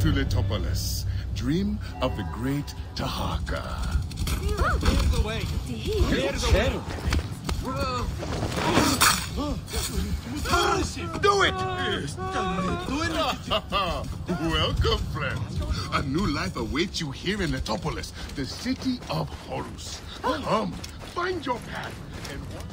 to Letopolis. Dream of the great Tahaka. Clear the way. Clear the way. Do it! Welcome, friends. A new life awaits you here in Letopolis, the city of Horus. Come, find your path and walk.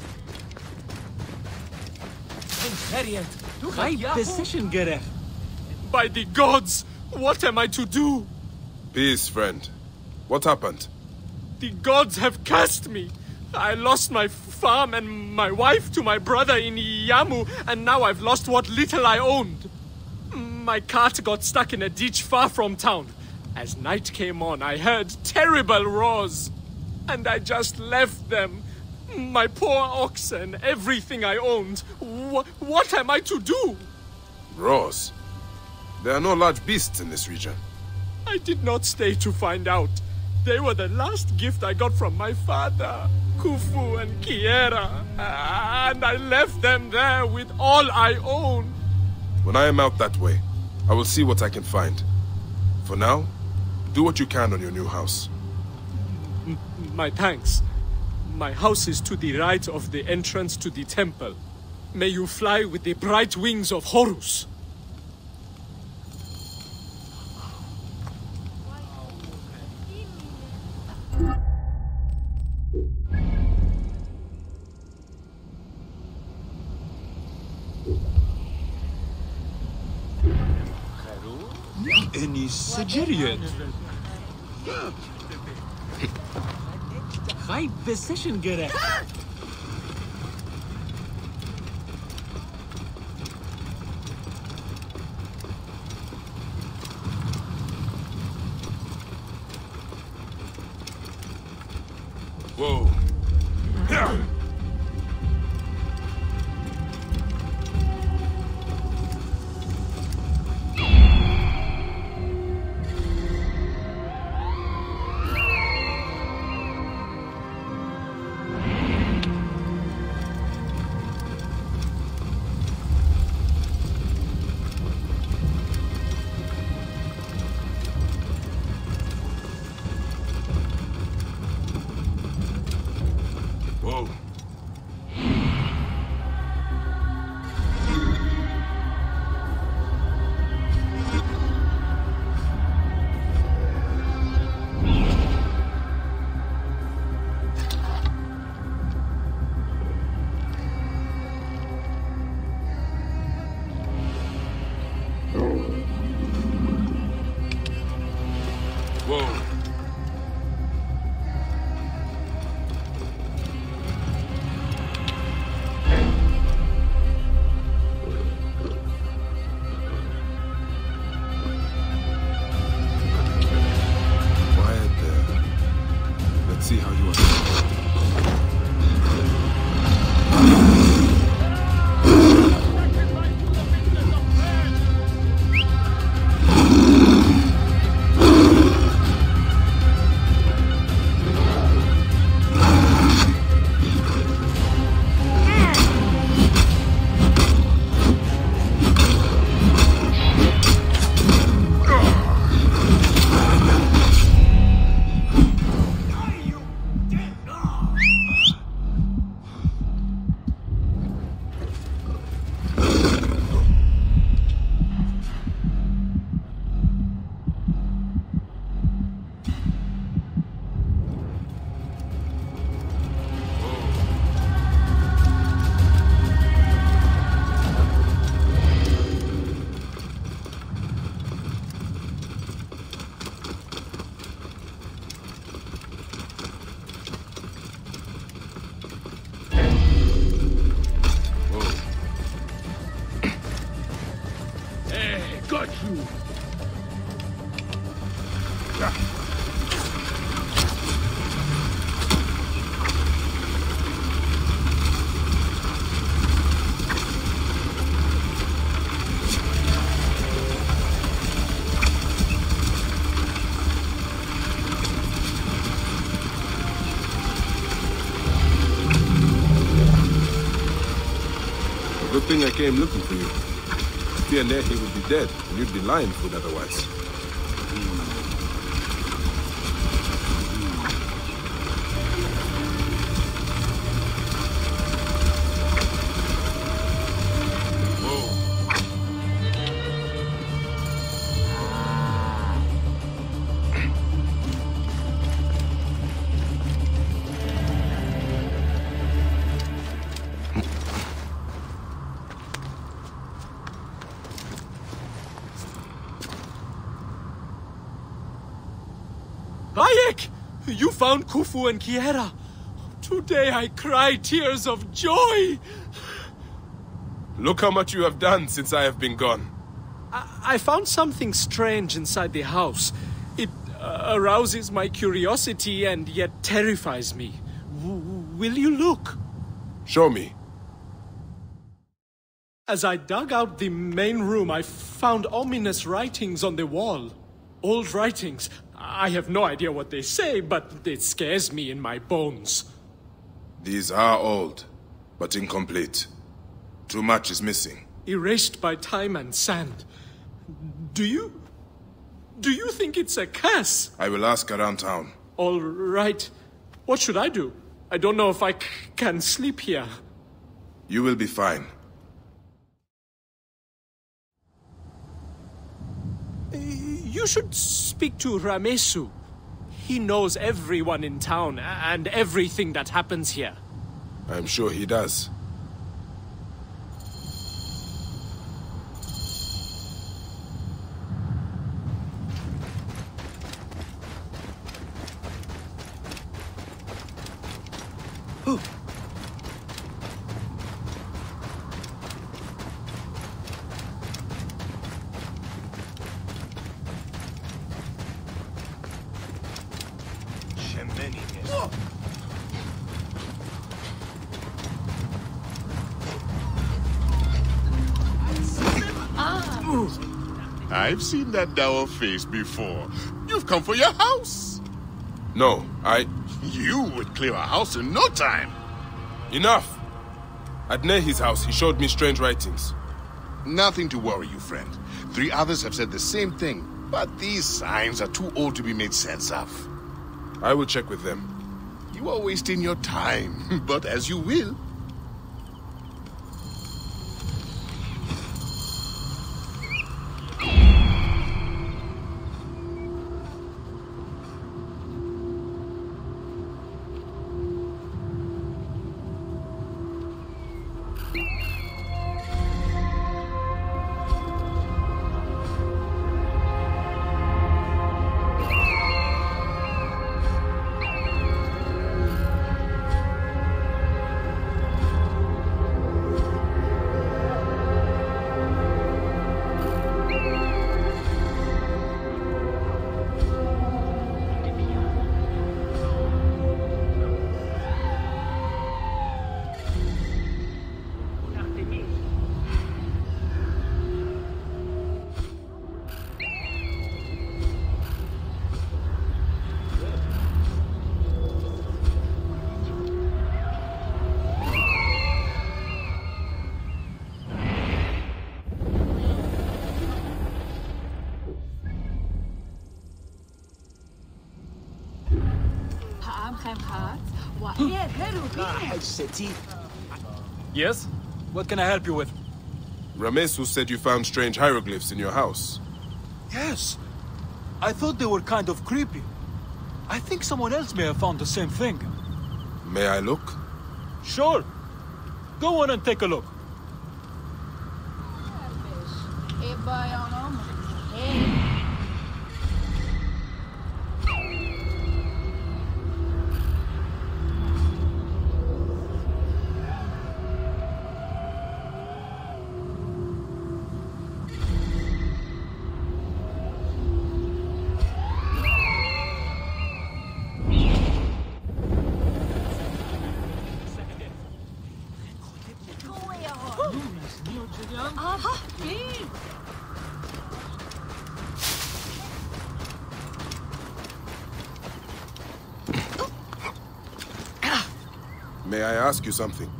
By the gods, what am I to do? Peace, friend. What happened? The gods have cursed me. I lost my farm and my wife to my brother in Yamu, and now I've lost what little I owned. My cart got stuck in a ditch far from town. As night came on, I heard terrible roars, and I just left them. My poor oxen, everything I owned. What am I to do? Roars? There are no large beasts in this region. I did not stay to find out. They were the last gift I got from my father, Khufu and Kiera, and I left them there with all I own. When I am out that way, I will see what I can find. For now, do what you can on your new house. My thanks. My house is to the right of the entrance to the temple. May you fly with the bright wings of Horus. Any Sigirian? High position gerek. Whoa. Whoa. Whoa. Quiet there. Let's see how you are. Got you! Good thing I came looking for you. If you and he would be dead, and you'd be lion food otherwise. Bayek! You found Khufu and Kiera. Today I cry tears of joy. Look how much you have done since I have been gone. I found something strange inside the house. It arouses my curiosity and yet terrifies me. Will you look? Show me. As I dug out the main room, I found ominous writings on the wall. Old writings. I have no idea what they say, but it scares me in my bones. These are old, but incomplete. Too much is missing. Erased by time and sand. Do you think it's a curse? I will ask around town. All right. What should I do? I don't know if I can sleep here. You will be fine. You should speak to Ramesu. He knows everyone in town and everything that happens here. I'm sure he does. I've seen that dour face before. You've come for your house. No, You would clear a house in no time. Enough! At Nehi's house, he showed me strange writings. Nothing to worry you, friend. 3 others have said the same thing, but these signs are too old to be made sense of. I will check with them. You are wasting your time, but as you will. Yes? What can I help you with? Ramesu said you found strange hieroglyphs in your house. Yes. I thought they were kind of creepy. I think someone else may have found the same thing. May I look? Sure. Go on and take a look. May I ask you something?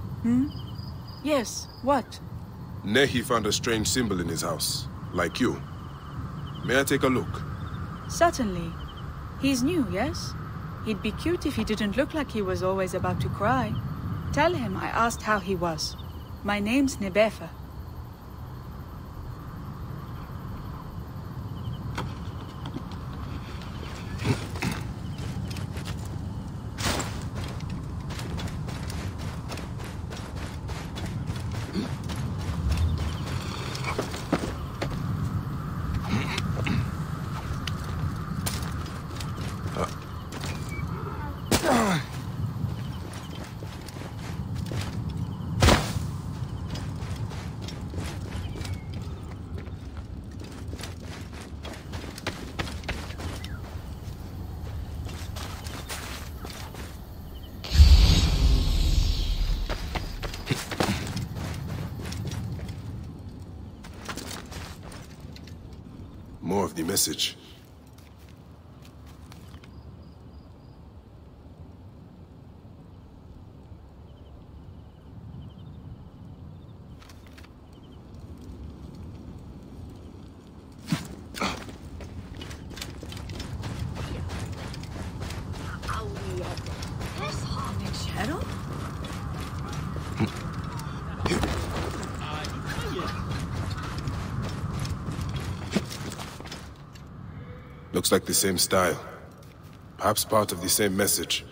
Yes, what? Nehi found a strange symbol in his house, like you. May I take a look? Certainly. He's new, yes? He'd be cute if he didn't look like he was always about to cry. Tell him I asked how he was. My name's Nebefa. More of the message. Looks like the same style. Perhaps part of the same message.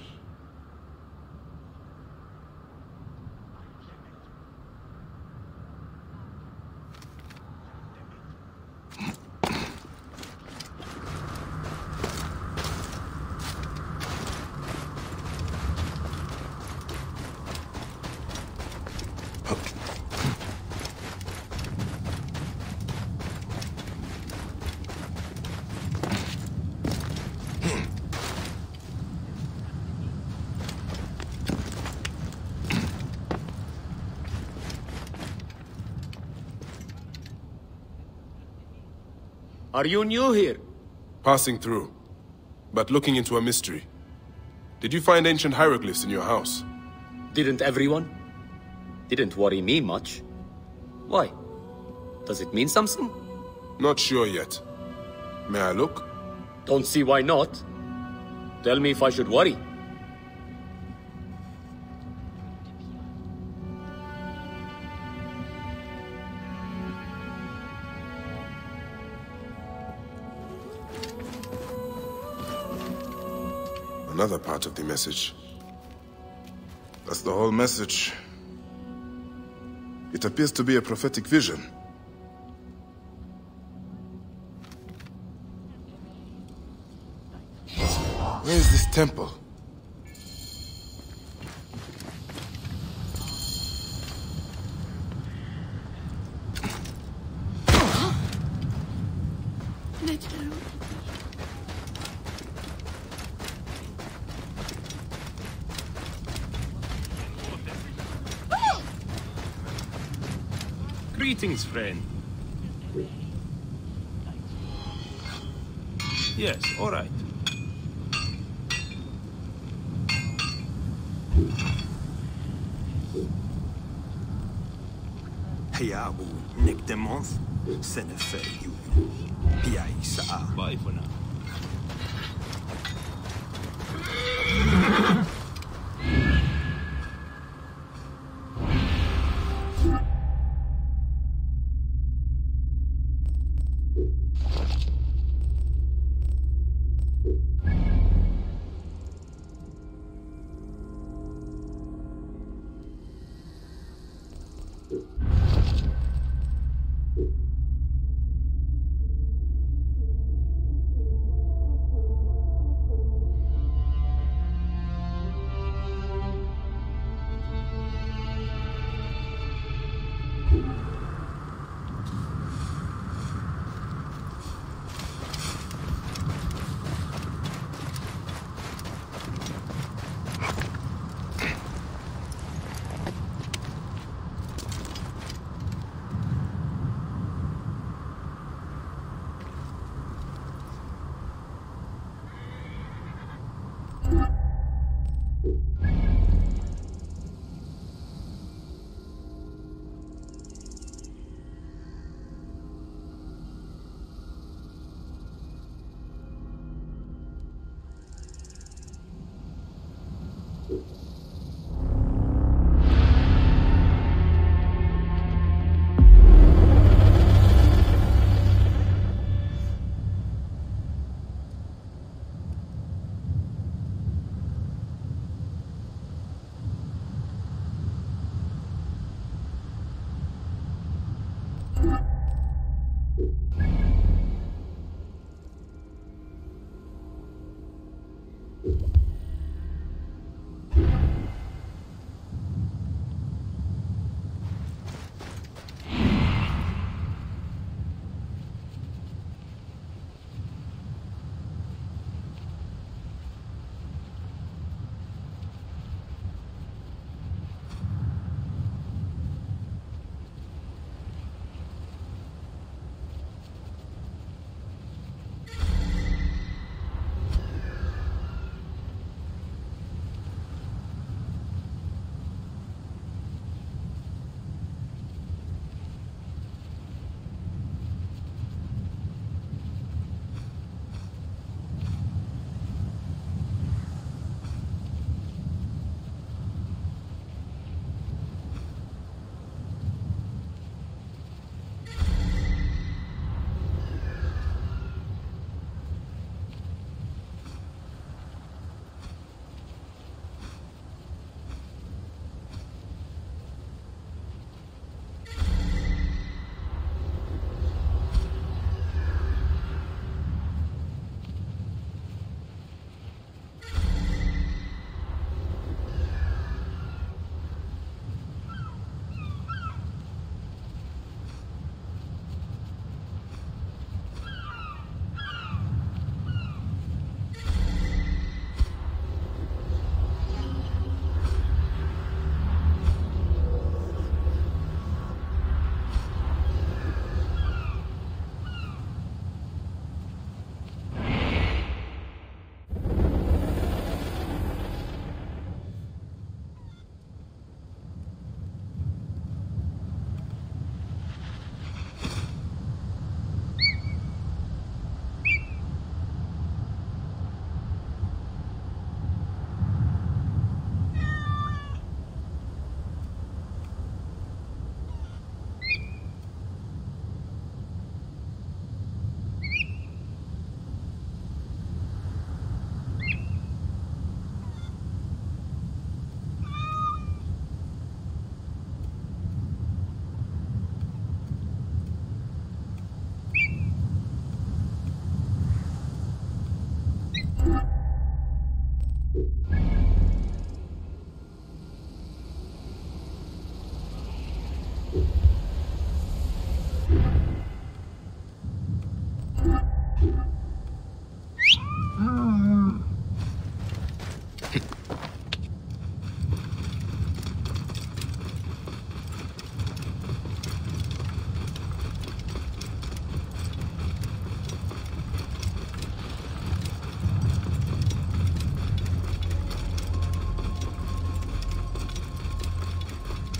Are you new here? Passing through, but looking into a mystery. Did you find ancient hieroglyphs in your house? Didn't everyone? Didn't worry me much. Why? Does it mean something? Not sure yet. May I look? Don't see why not. Tell me if I should worry. Another part of the message. That's the whole message. It appears to be a prophetic vision. Where is this temple? Greetings, friend. Yes, all right. Hayabu Nikdemonth, Senefer you. Piaisa. Bye for now.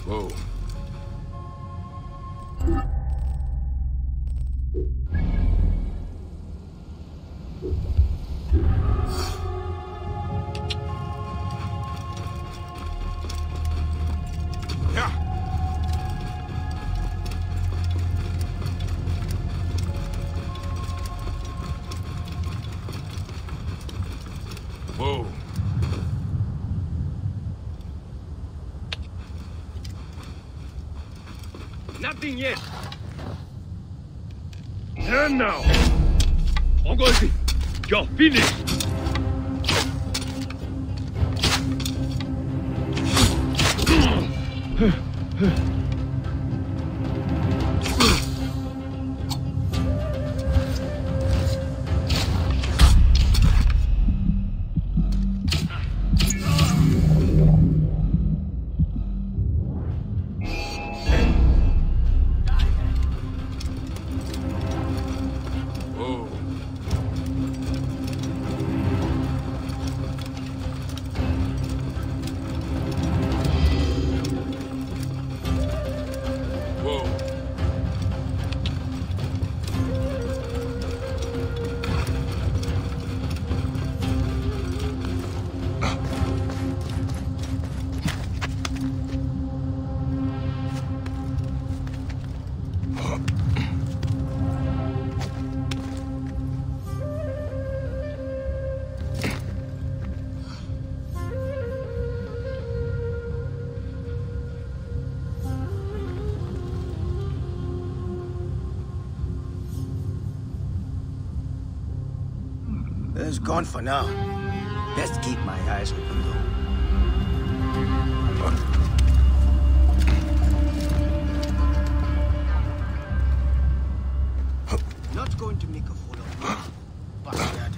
Whoa. Whoa. Nothing yet. Turn now. Ongozi, you're finished. It's gone for now. Best keep my eyes open, though. Not going to make a fool of you, bastard.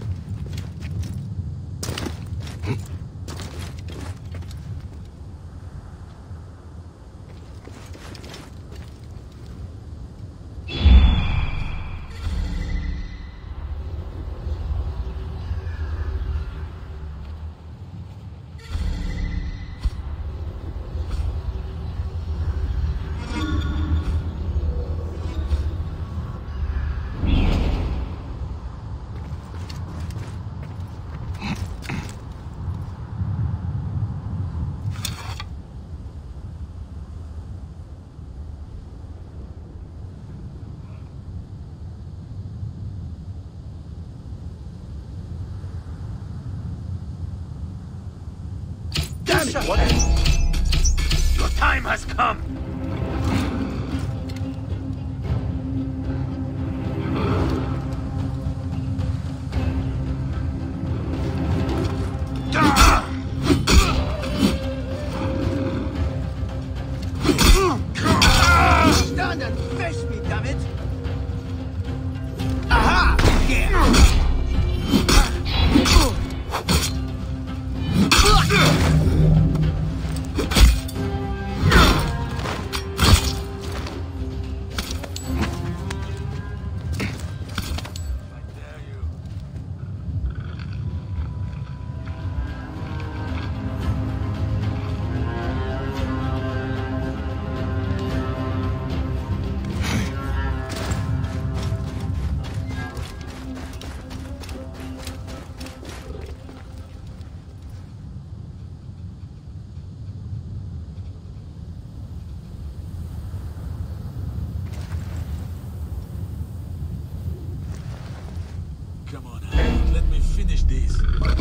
What? Your time has come! Stand and face me, damn it! Aha! Yeah! Come on, let me finish this.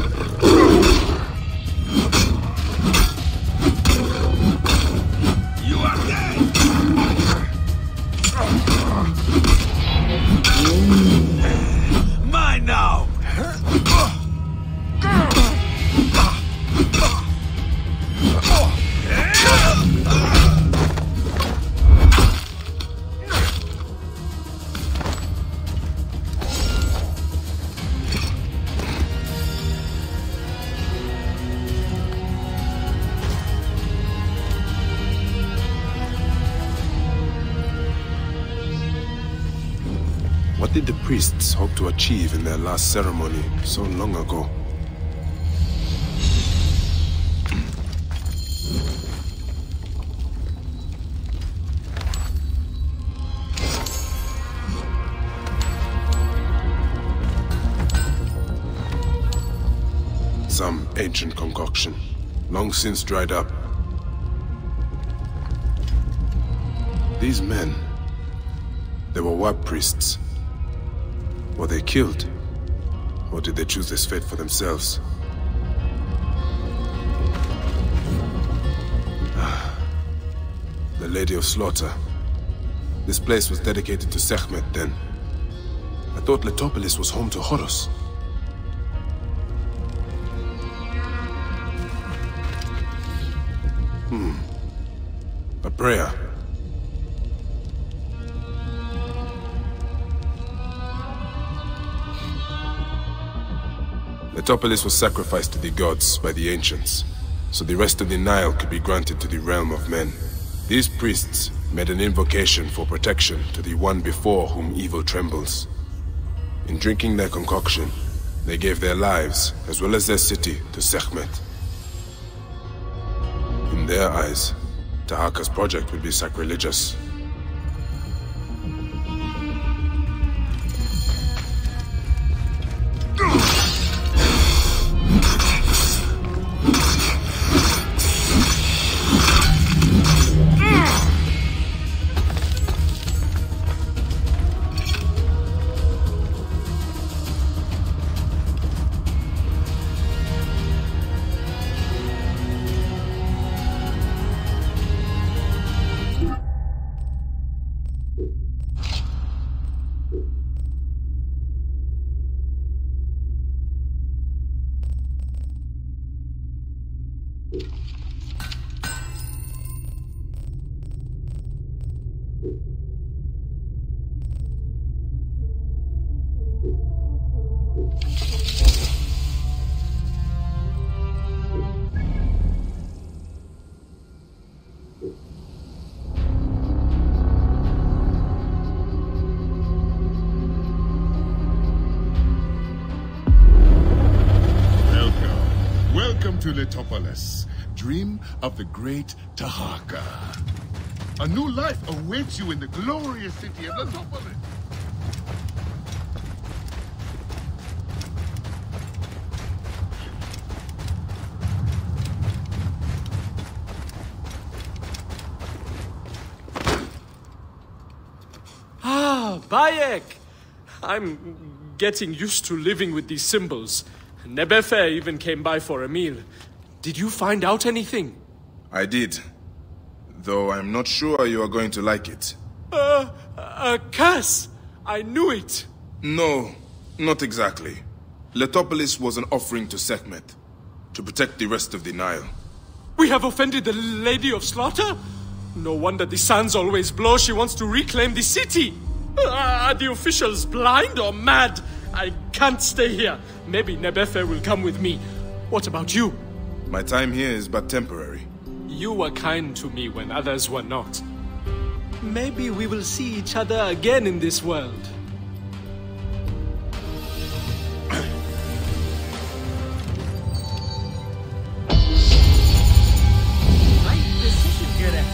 You are dead! Mine now! What did the priests hope to achieve in their last ceremony so long ago? ancient concoction, long since dried up. These men, they were warp priests. Were they killed? Or did they choose this fate for themselves? The Lady of Slaughter. This place was dedicated to Sekhmet then. I thought Letopolis was home to Horus. A prayer. Letopolis was sacrificed to the gods by the ancients, so the rest of the Nile could be granted to the realm of men. These priests made an invocation for protection to the one before whom evil trembles. In drinking their concoction, they gave their lives, as well as their city, to Sekhmet. In their eyes, Tahaka's project would be sacrilegious. To Letopolis, dream of the great Tahaka. A new life awaits you in the glorious city of Letopolis. Ah, Bayek! I'm getting used to living with these symbols. Nebefer even came by for a meal. Did you find out anything? I did. Though I'm not sure you are going to like it. A curse! I knew it! No, not exactly. Letopolis was an offering to Sekhmet, to protect the rest of the Nile. We have offended the Lady of Slaughter? No wonder the suns always blow. She wants to reclaim the city. Are the officials blind or mad? I can't stay here. Maybe Nebefer will come with me. What about you? My time here is but temporary. You were kind to me when others were not. Maybe we will see each other again in this world. Right decision, Gere.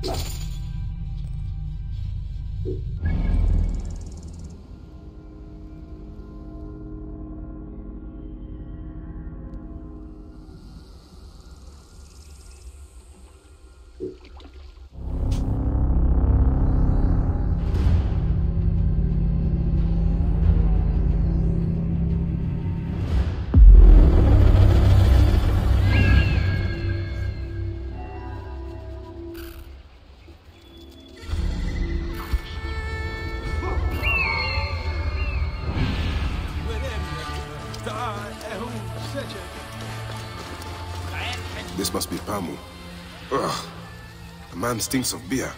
This must be Pamu. Ugh. The man stinks of beer.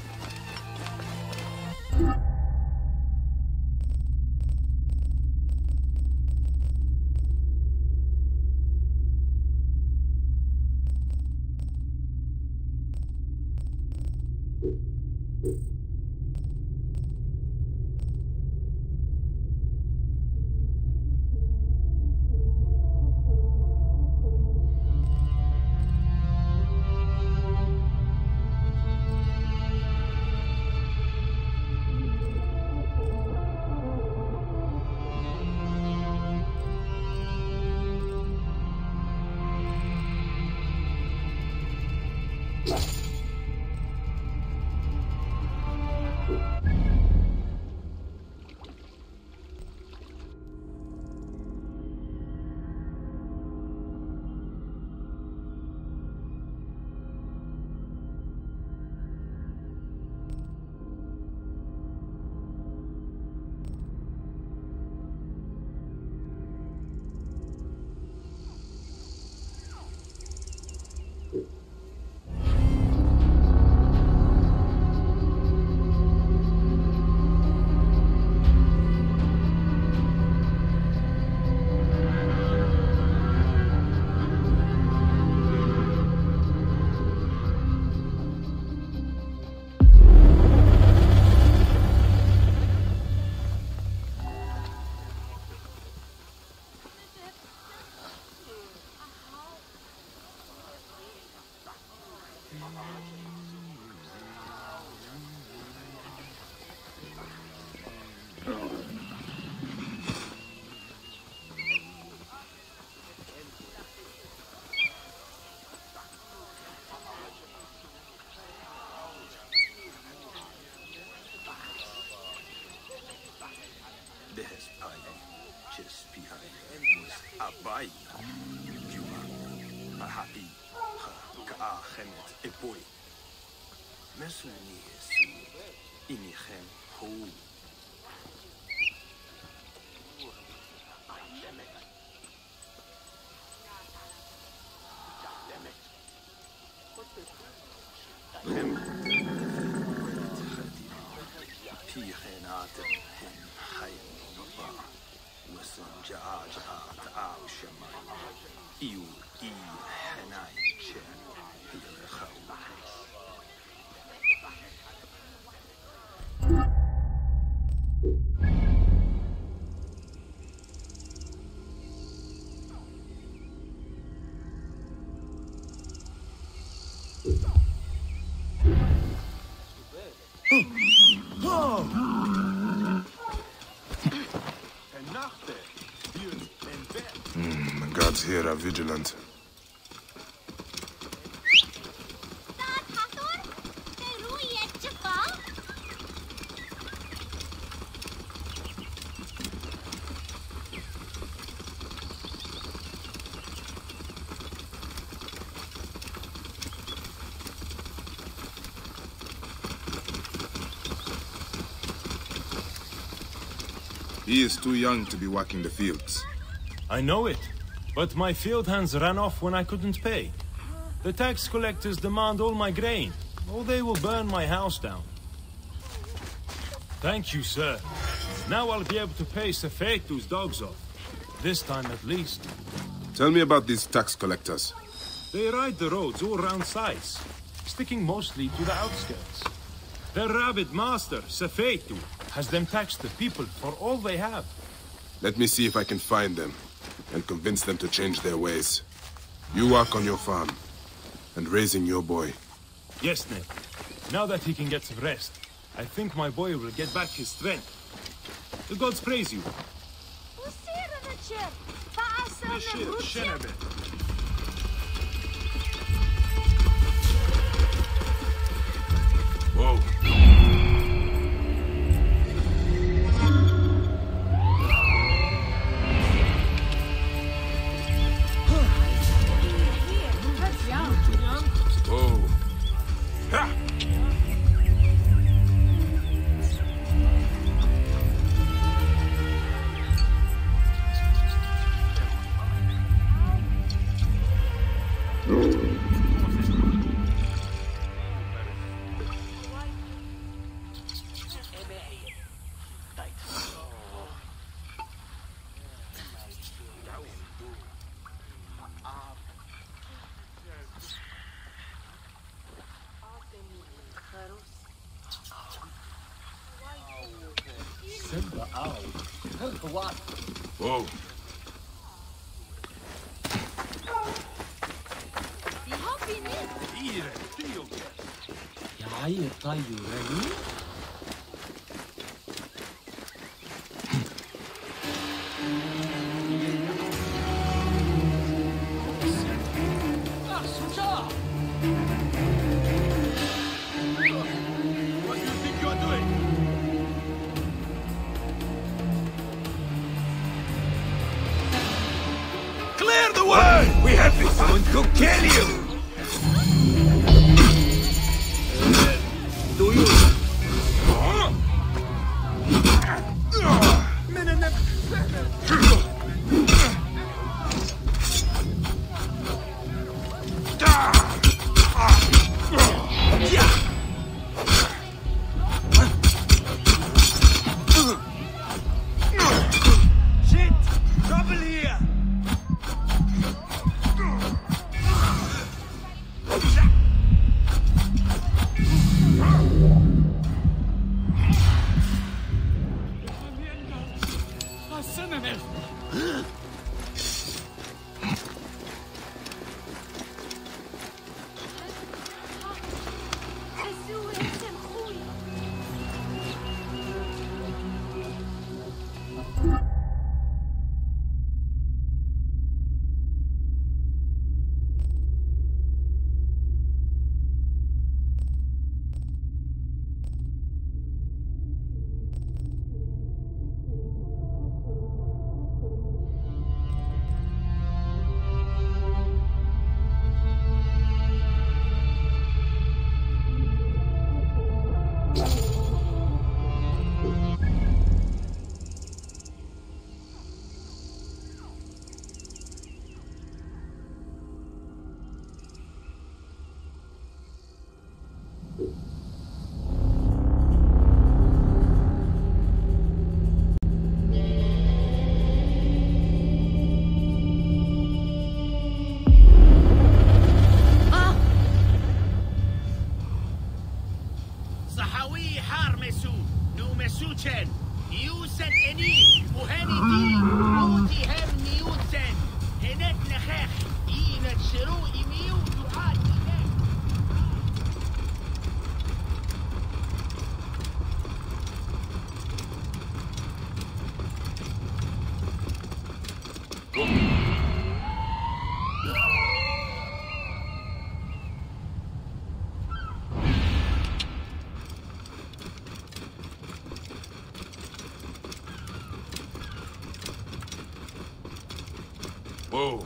The guards here are vigilant. He is too young to be working the fields. I know it, but my field hands ran off when I couldn't pay. The tax collectors demand all my grain, or they will burn my house down. Thank you, sir. Now I'll be able to pay Sefetu's dogs off. This time at least. Tell me about these tax collectors. They ride the roads all round sides, sticking mostly to the outskirts. Their rabid master, Sefetu, has them tax the people for all they have. Let me see if I can find them, and convince them to change their ways. You work on your farm, and raising your boy. Yes, Ned. Now that he can get some rest, I think my boy will get back his strength. The gods praise you. Whoa. Whoa. Ha! Whoa. What do you think you're doing? Clear the way! We have this one to kill you! Do you? Shit! Trouble here! Whoa.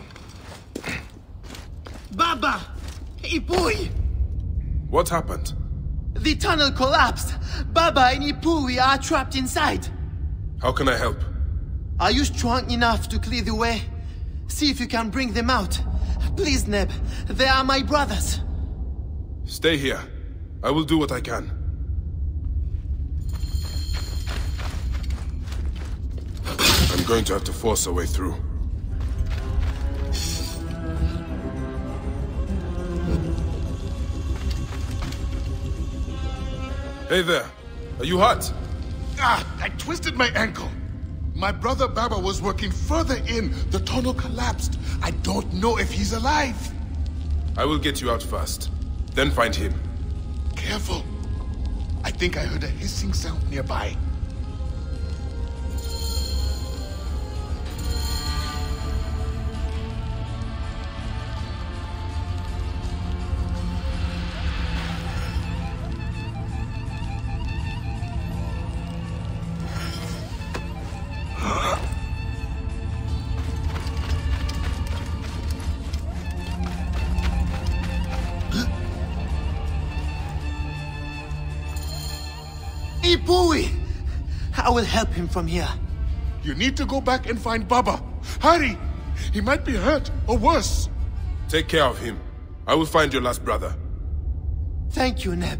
Baba! Ipui! What happened? The tunnel collapsed! Baba and Ipui are trapped inside! How can I help? Are you strong enough to clear the way? See if you can bring them out. Please, Neb. They are my brothers. Stay here. I will do what I can. I'm going to have to force a way through. Hey there. Are you hurt? Ah, I twisted my ankle. My brother Baba was working further in. The tunnel collapsed. I don't know if he's alive. I will get you out first. Then find him. Careful. I think I heard a hissing sound nearby. I will help him from here. You need to go back and find Baba. Hurry! He might be hurt, or worse. Take care of him. I will find your last brother. Thank you, Neb.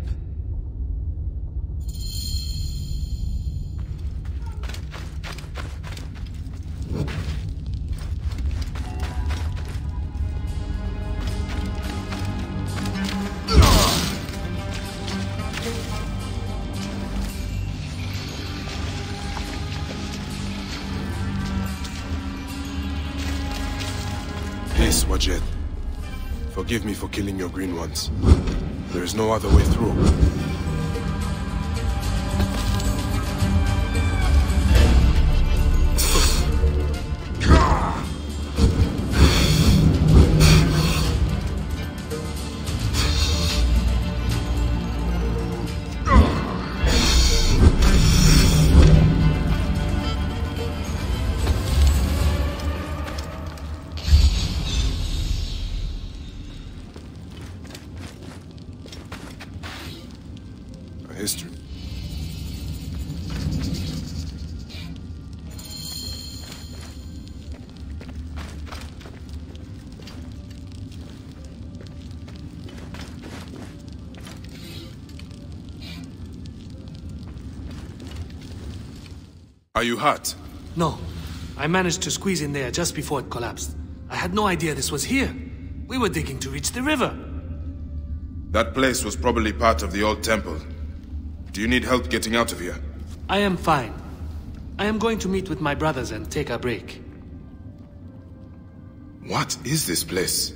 Wajet. Forgive me for killing your green ones. There is no other way through. History. Are you hurt? No. I managed to squeeze in there just before it collapsed. I had no idea this was here. We were digging to reach the river. That place was probably part of the old temple. Do you need help getting out of here? I am fine. I am going to meet with my brothers and take a break. What is this place?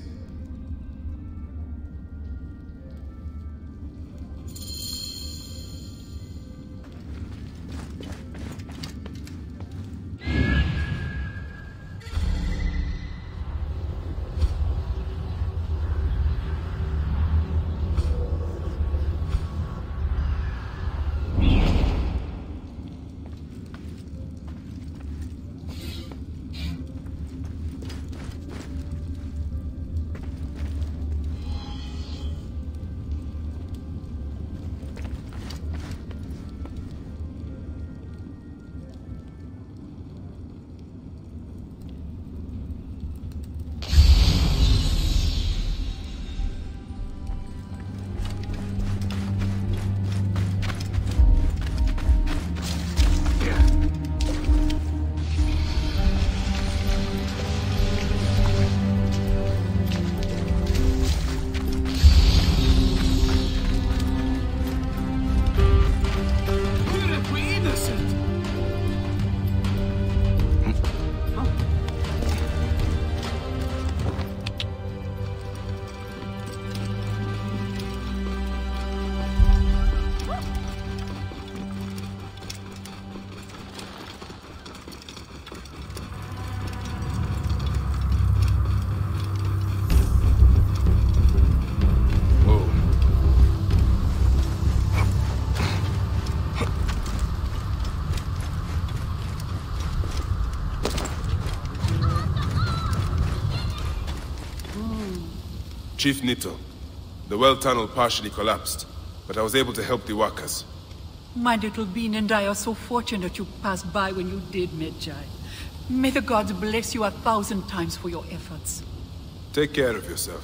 Chief Nito, the well tunnel partially collapsed, but I was able to help the workers. My little bean and I are so fortunate you passed by when you did, Medjay. May the gods bless you 1,000 times for your efforts. Take care of yourself.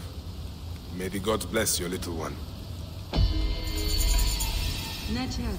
May the gods bless your little one. Medjay.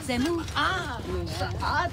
אצלנו? שאת?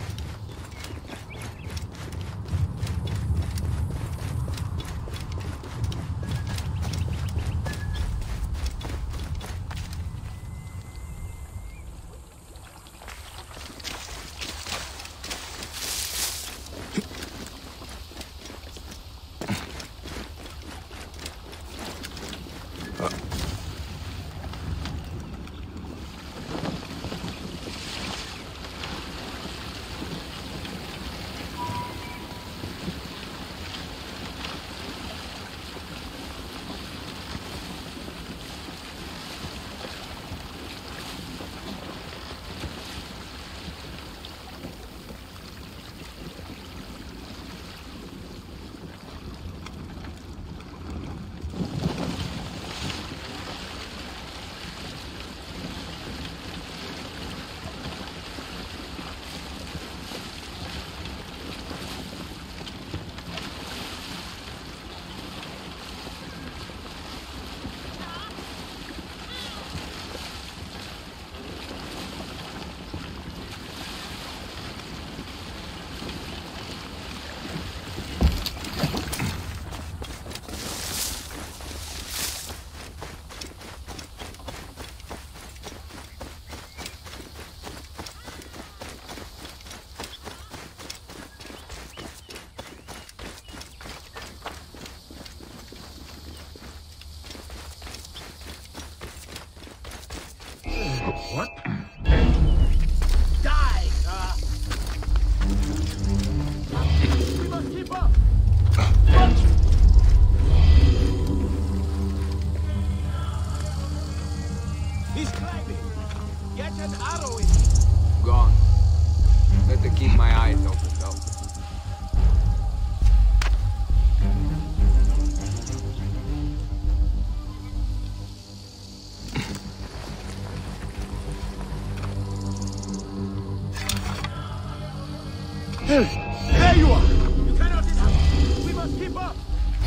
What? Die! We must keep up! He's climbing! Get an arrow in! Gone. Better keep my eyes open, though. There you are! You cannot enough! We must keep up!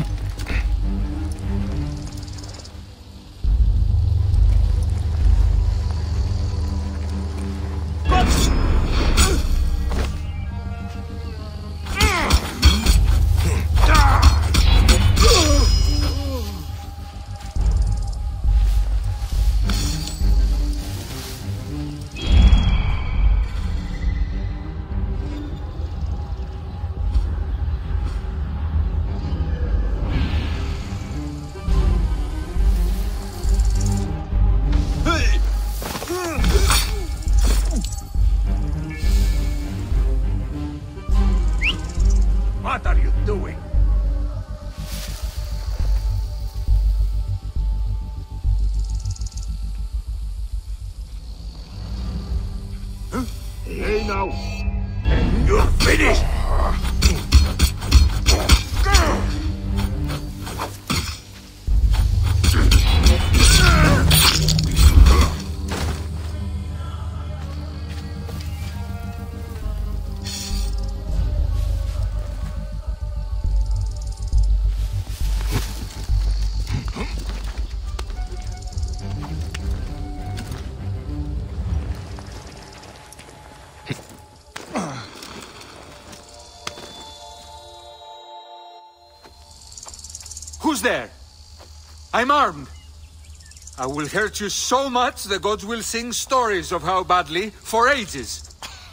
What are you doing? Hey now! You're finished! Who's there? I'm armed. I will hurt you so much the gods will sing stories of how badly for ages.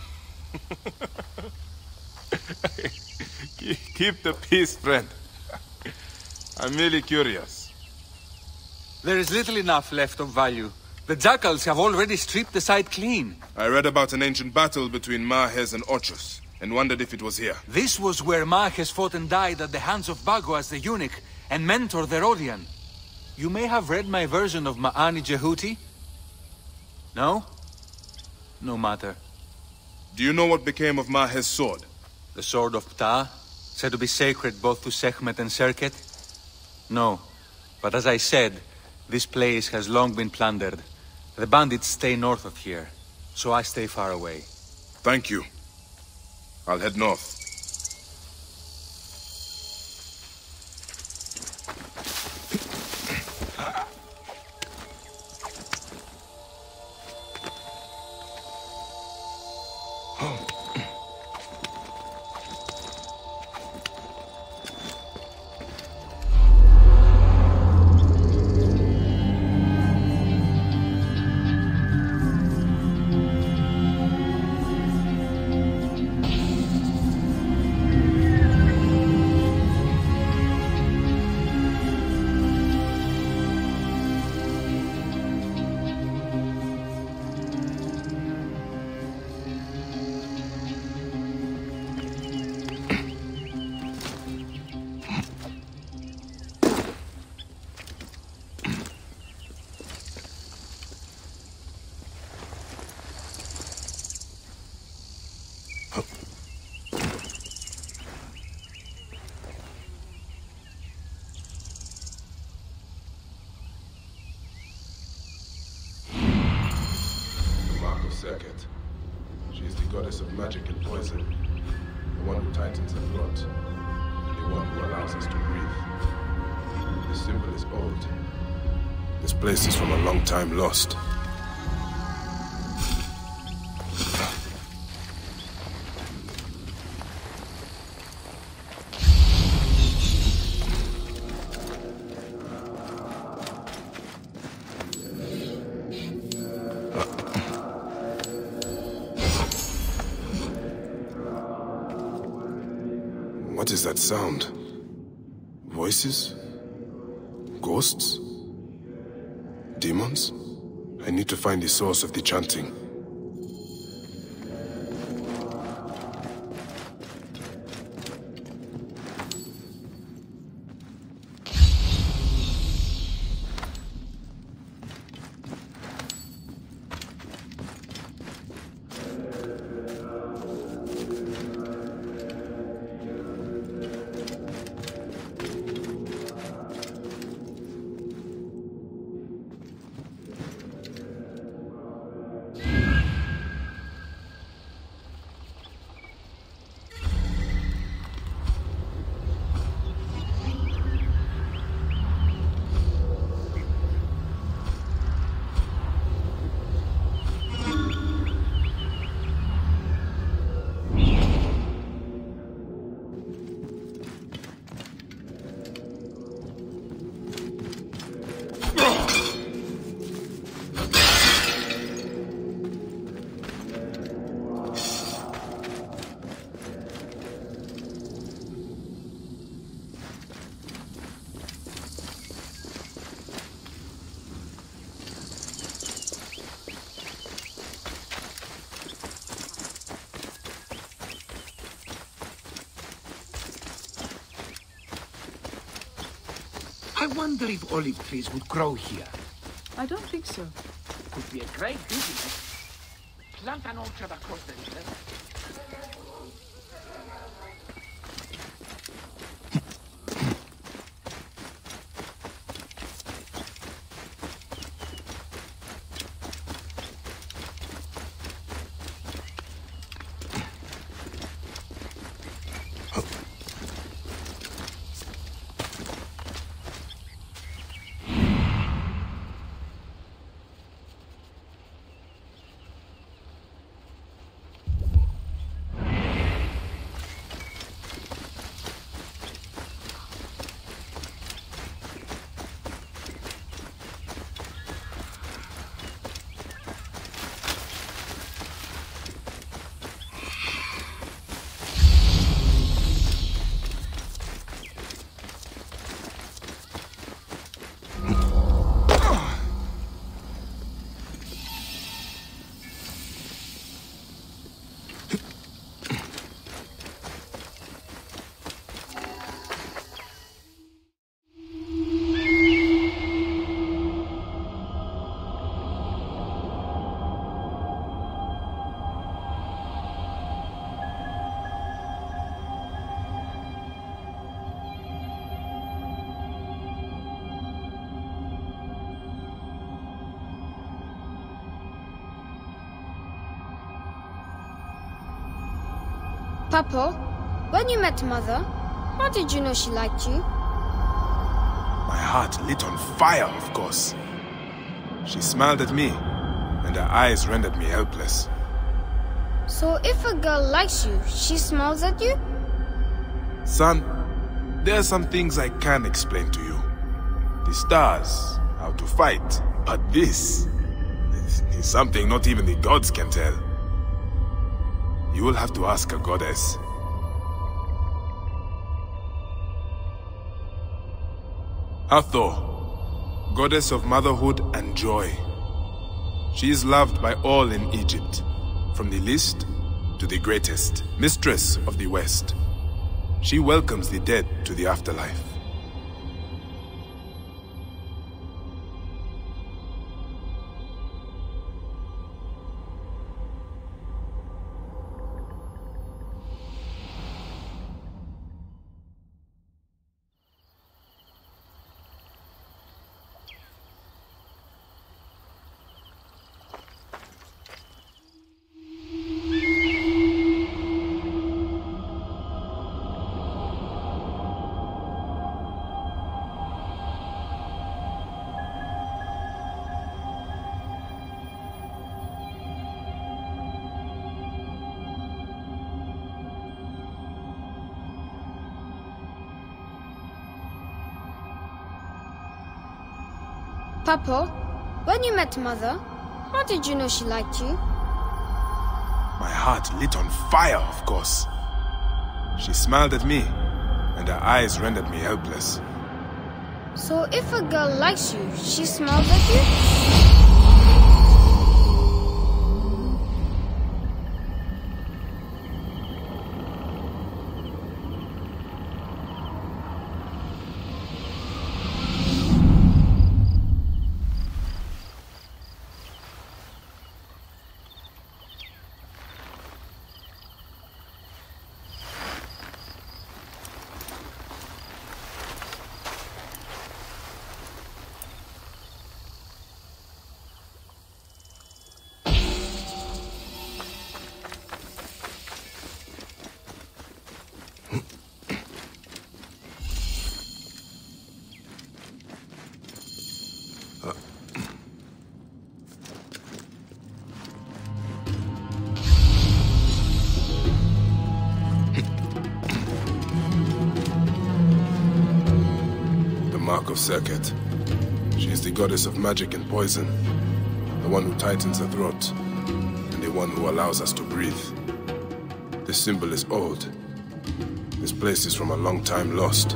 Keep the peace, friend. I'm merely curious. There is little enough left of value. The jackals have already stripped the site clean. I read about an ancient battle between Mahes and Ochus, and wondered if it was here. This was where Mahes fought and died at the hands of Bagoas the eunuch, and Mentor the Rhodian. You may have read my version of Ma'ani Jehuti? No? No matter. Do you know what became of Mahes' sword? The sword of Ptah, said to be sacred both to Sekhmet and Serket? No. But as I said, this place has long been plundered. The bandits stay north of here, so I stay far away. Thank you. I'll head north. Serket. She is the goddess of magic and poison, the one who tightens her throat, and the one who allows us to breathe. This symbol is old. This place is from a long time lost. What is that sound? Voices? Ghosts? Demons? I need to find the source of the chanting. I wonder if olive trees would grow here. I don't think so. Could be a great business. Plant an orchard across the river. Papa, when you met Mother, how did you know she liked you? My heart lit on fire, of course. She smiled at me, and her eyes rendered me helpless. So if a girl likes you, she smiles at you? Son, there are some things I can't explain to you. The stars, how to fight, but this is something not even the gods can tell. You will have to ask a goddess. Hathor, goddess of motherhood and joy. She is loved by all in Egypt, from the least to the greatest, mistress of the West. She welcomes the dead to the afterlife. Papa, when you met Mother, how did you know she liked you? My heart lit on fire, of course. She smiled at me, and her eyes rendered me helpless. So if a girl likes you, she smiles at you? Of Serket. She is the goddess of magic and poison, the one who tightens the throat, and the one who allows us to breathe. This symbol is old. This place is from a long time lost.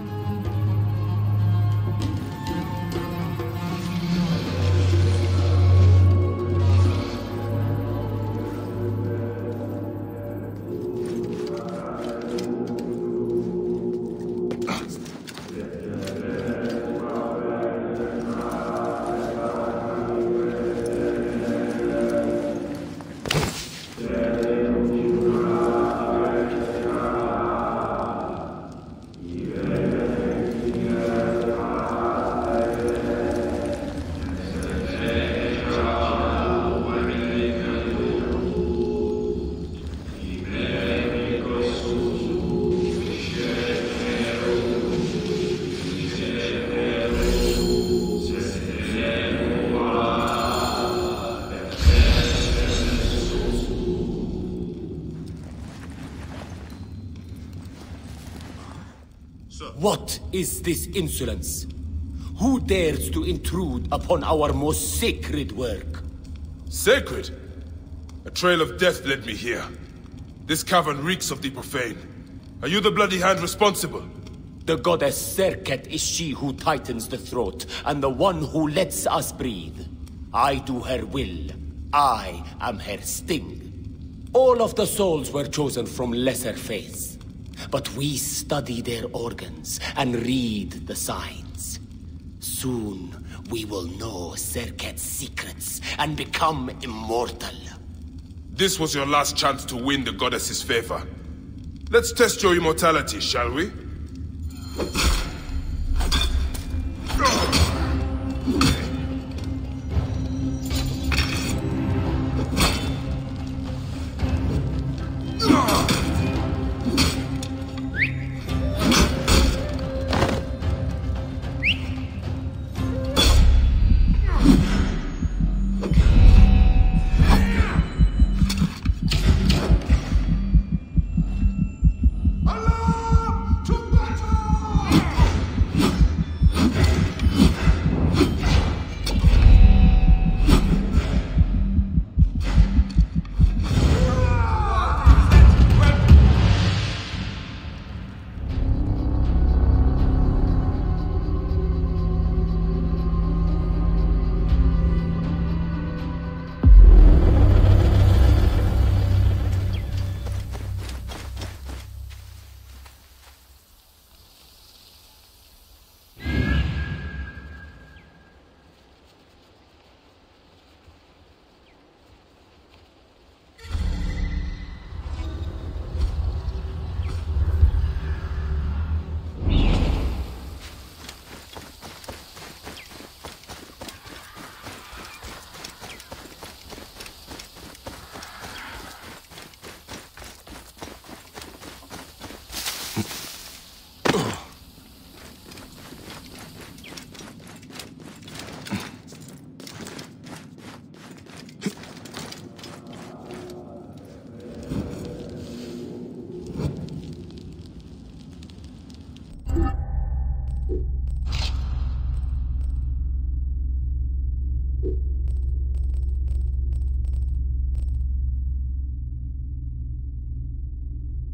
What is this insolence? Who dares to intrude upon our most sacred work? Sacred? A trail of death led me here. This cavern reeks of the profane. Are you the bloody hand responsible? The goddess Serket is she who tightens the throat, and the one who lets us breathe. I do her will. I am her sting. All of the souls were chosen from lesser faiths. But we study their organs and read the signs. Soon, we will know Serket's secrets and become immortal. This was your last chance to win the goddess's favor. Let's test your immortality, shall we?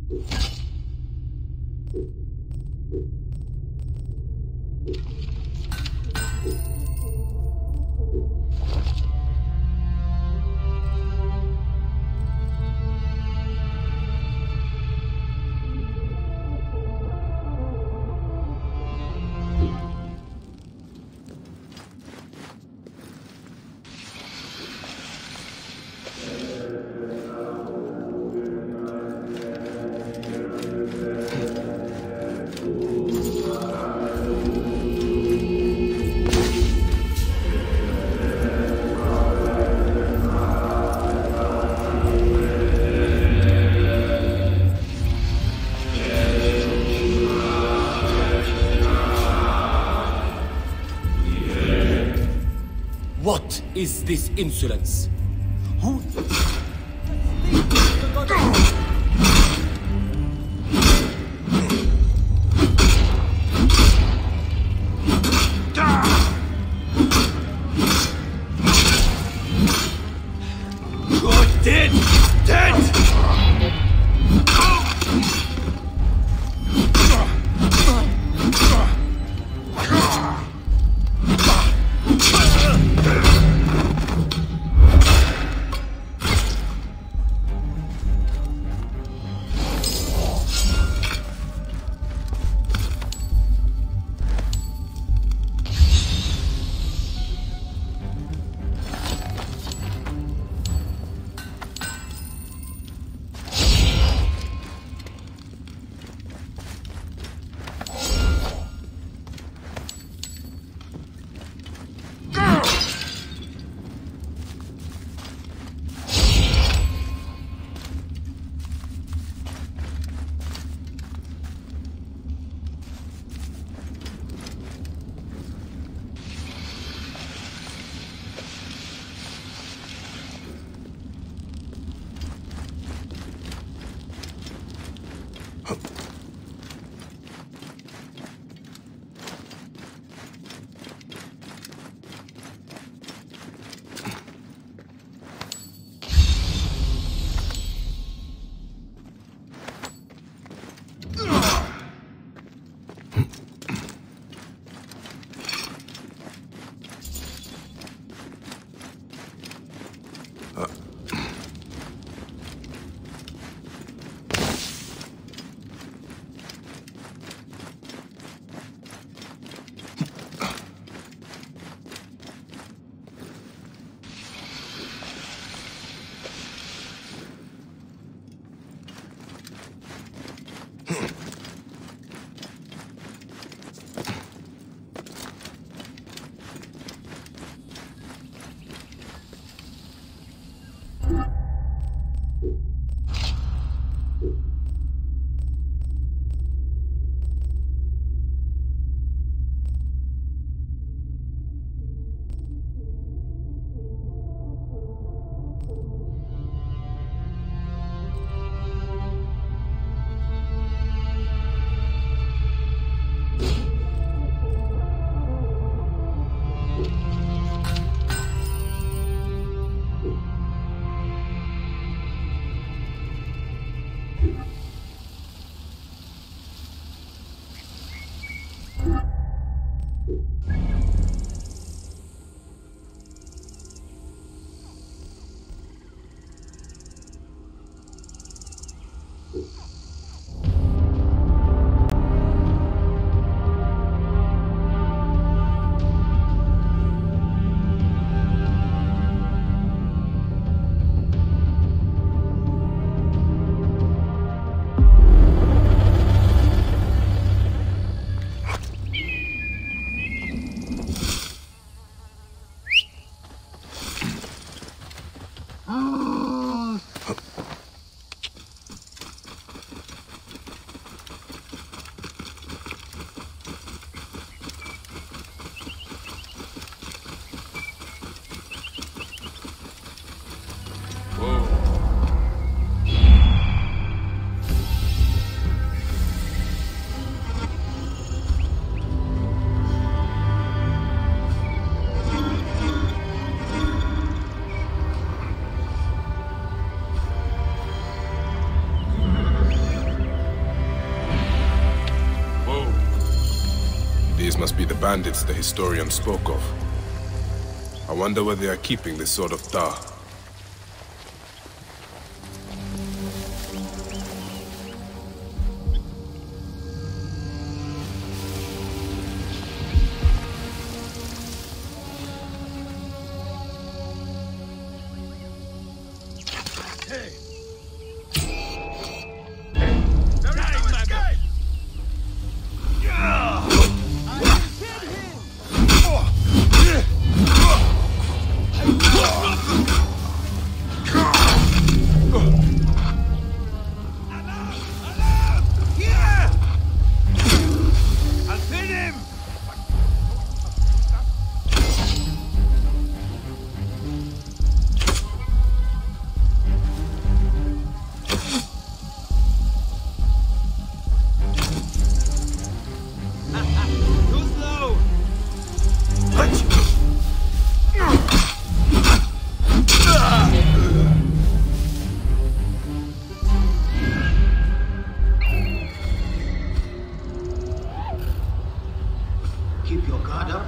What is this insolence? Who... You're dead! Dead! must be the bandits the historian spoke of. I wonder where they are keeping this Sword of Tar. Keep your guard up.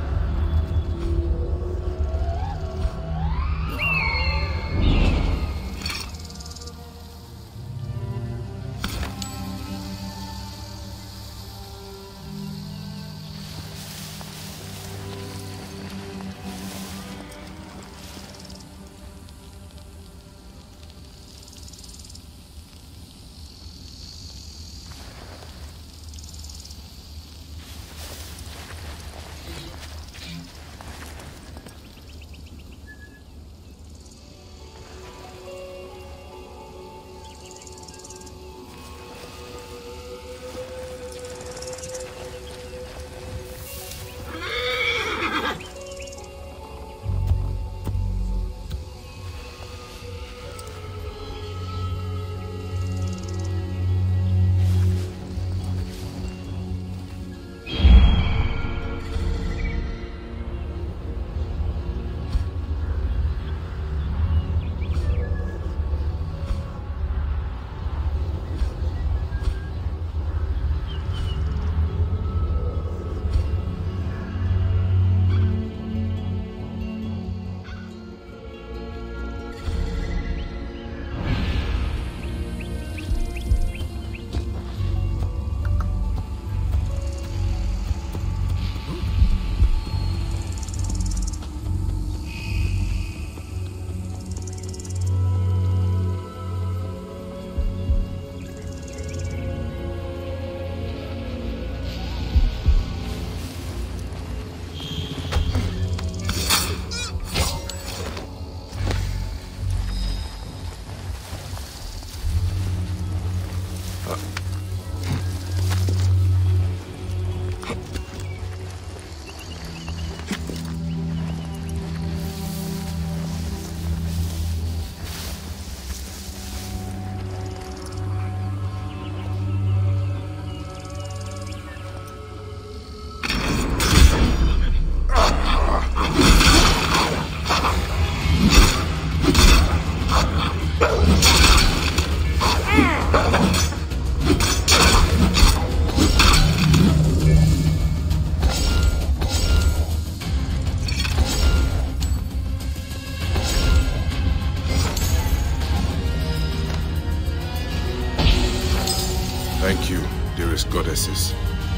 Thank you, dearest goddesses.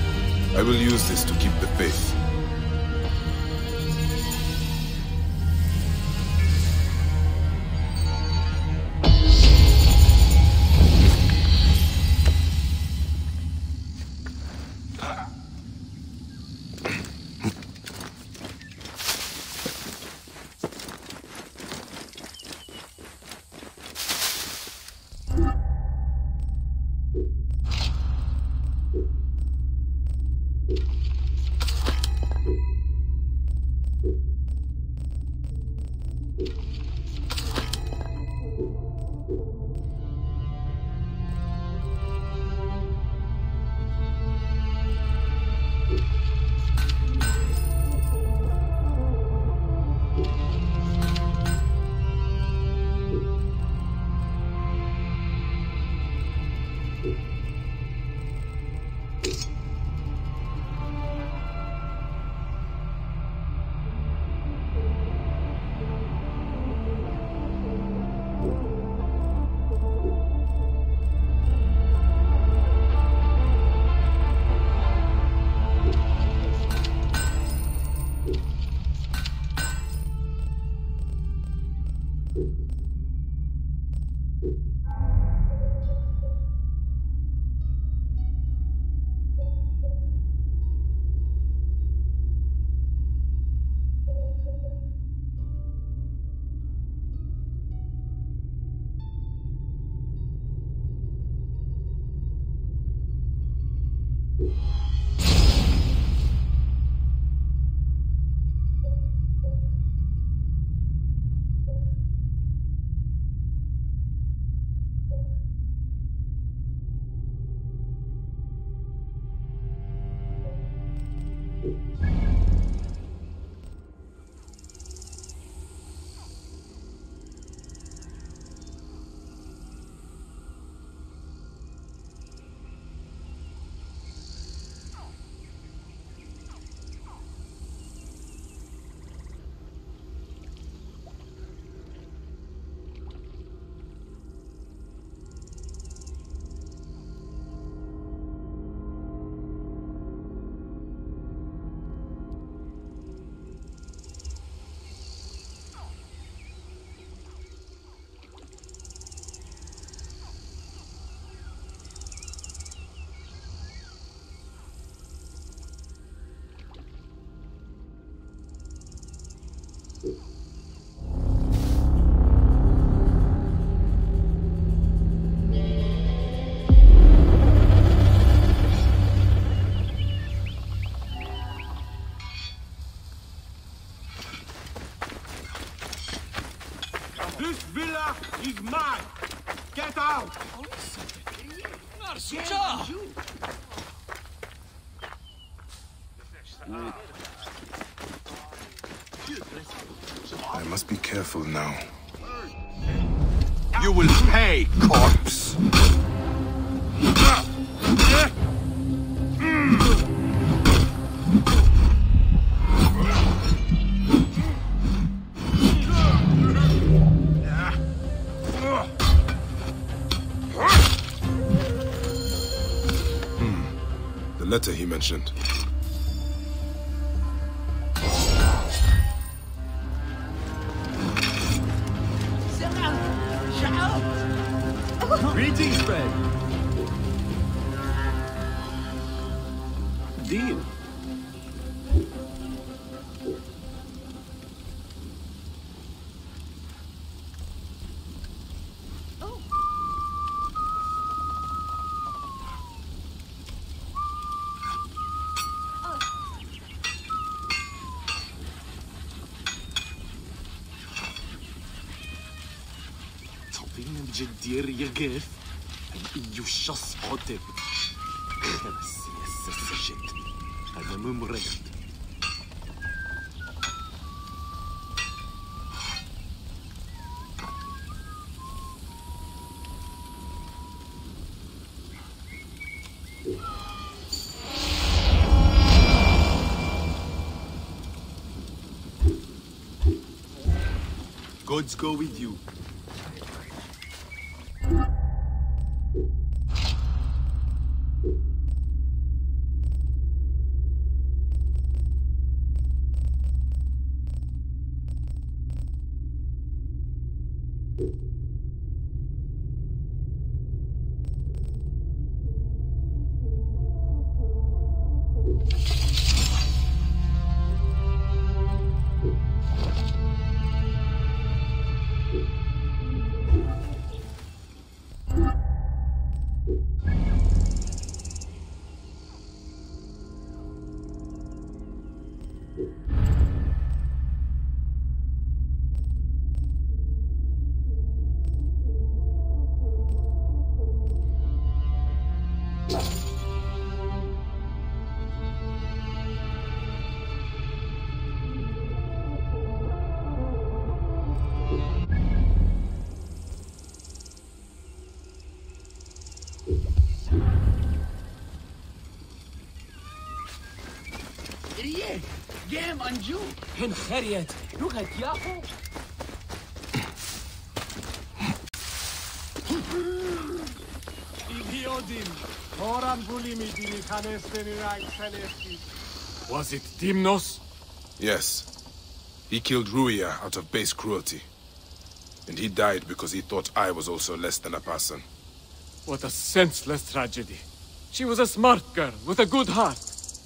I will use this to keep the faith. This villa is mine! Get out! I must be careful now. You will pay, corpse! The letter he mentioned. Greetings, friend. Deal. جدير يقف يشص عتب خمس السجد هذا ممرض Gods go with you. جام أنجو هن خريت لغة ياهو Was it Dimnos? Yes. He killed Ruia out of base cruelty. And he died because he thought I was also less than a person. What a senseless tragedy. She was a smart girl with a good heart.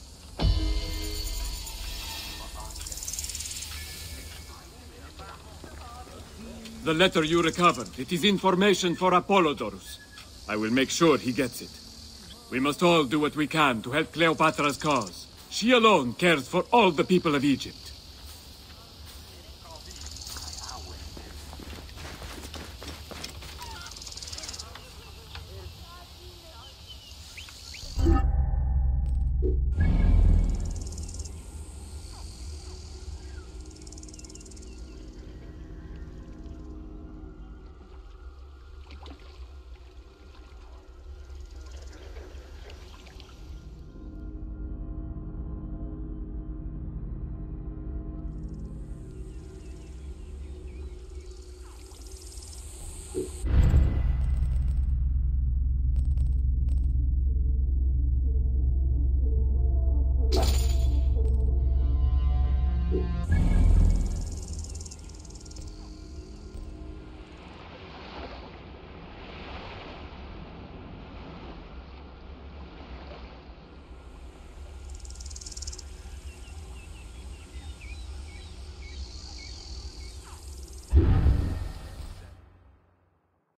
The letter you recovered, it is information for Apollodorus. I will make sure he gets it. We must all do what we can to help Cleopatra's cause. She alone cares for all the people of Egypt.